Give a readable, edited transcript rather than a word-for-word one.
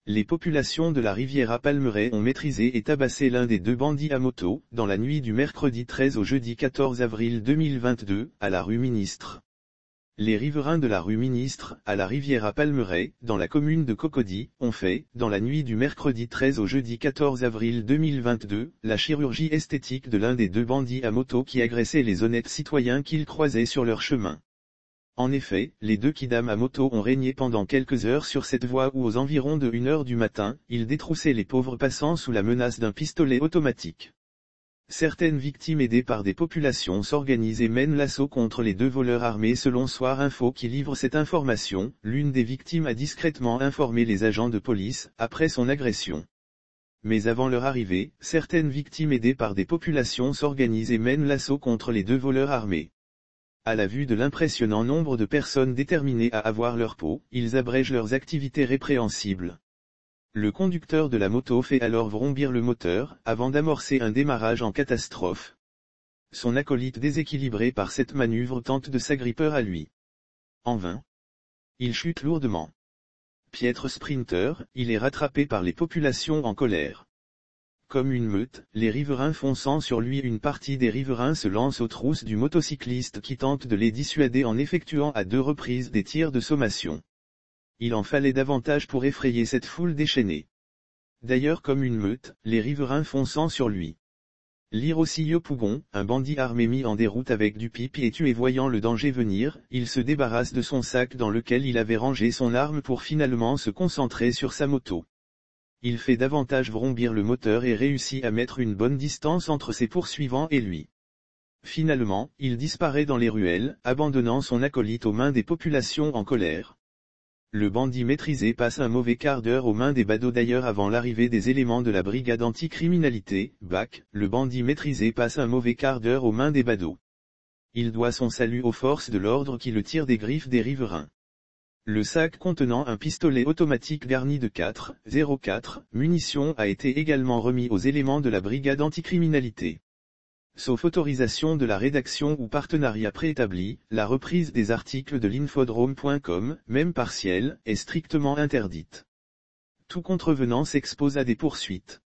Les populations de la Riviera Palmeraie ont maîtrisé et tabassé l'un des deux bandits à moto, dans la nuit du mercredi 13 au jeudi 14 avril 2022, à la rue Ministre. Les riverains de la rue Ministre, à la Riviera Palmeraie, dans la commune de Cocody, ont fait, dans la nuit du mercredi 13 au jeudi 14 avril 2022, la chirurgie esthétique de l'un des deux bandits à moto qui agressaient les honnêtes citoyens qu'ils croisaient sur leur chemin. En effet, les deux kidams à moto ont régné pendant quelques heures sur cette voie où aux environs de 1 heure du matin, ils détroussaient les pauvres passants sous la menace d'un pistolet automatique. Certaines victimes aidées par des populations s'organisent et mènent l'assaut contre les deux voleurs armés selon Soir Info qui livre cette information. L'une des victimes a discrètement informé les agents de police, après son agression. Mais avant leur arrivée, certaines victimes aidées par des populations s'organisent et mènent l'assaut contre les deux voleurs armés. À la vue de l'impressionnant nombre de personnes déterminées à avoir leur peau, ils abrègent leurs activités répréhensibles. Le conducteur de la moto fait alors vrombir le moteur, avant d'amorcer un démarrage en catastrophe. Son acolyte déséquilibré par cette manœuvre tente de s'agripper à lui. En vain. Il chute lourdement. Piètre sprinter, il est rattrapé par les populations en colère. Comme une meute, les riverains fonçant sur lui, une partie des riverains se lance aux trousses du motocycliste qui tente de les dissuader en effectuant à 2 reprises des tirs de sommation. Il en fallait davantage pour effrayer cette foule déchaînée. D'ailleurs comme une meute, les riverains fonçant sur lui. Lire aussi Yopougon, un bandit armé mis en déroute avec du pipi et tué voyant le danger venir, il se débarrasse de son sac dans lequel il avait rangé son arme pour finalement se concentrer sur sa moto. Il fait davantage vrombir le moteur et réussit à mettre une bonne distance entre ses poursuivants et lui. Finalement, il disparaît dans les ruelles, abandonnant son acolyte aux mains des populations en colère. Le bandit maîtrisé passe un mauvais quart d'heure aux mains des badauds. D'ailleurs avant l'arrivée des éléments de la brigade anticriminalité, BAC, le bandit maîtrisé passe un mauvais quart d'heure aux mains des badauds. Il doit son salut aux forces de l'ordre qui le tirent des griffes des riverains. Le sac contenant un pistolet automatique garni de 4,04 munitions a été également remis aux éléments de la brigade anticriminalité. Sauf autorisation de la rédaction ou partenariat préétabli, la reprise des articles de l'infodrome.com, même partielle, est strictement interdite. Tout contrevenant s'expose à des poursuites.